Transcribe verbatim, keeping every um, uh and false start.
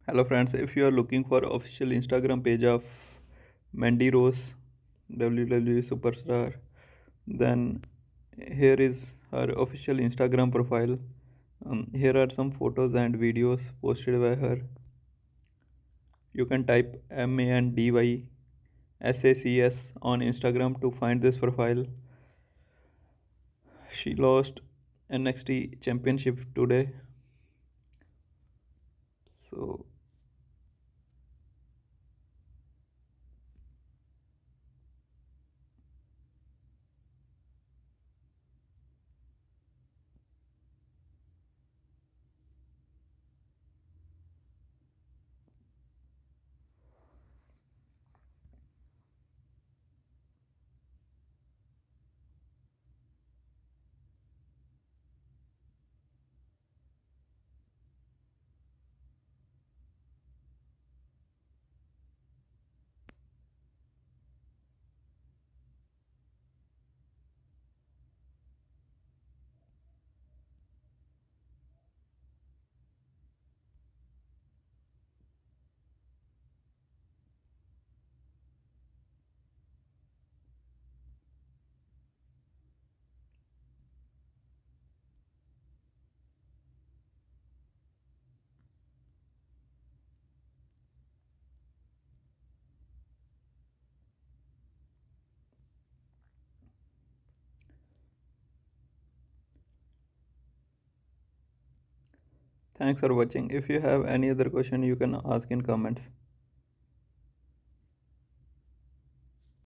Hello friends, if you are looking for official Instagram page of Mandy Rose, W W E superstar, then here is her official Instagram profile. Um, here are some photos and videos posted by her. You can type M A N D Y S A C S on Instagram to find this profile. She lost N X T championship today. So thanks for watching. If you have any other question, you can ask in comments.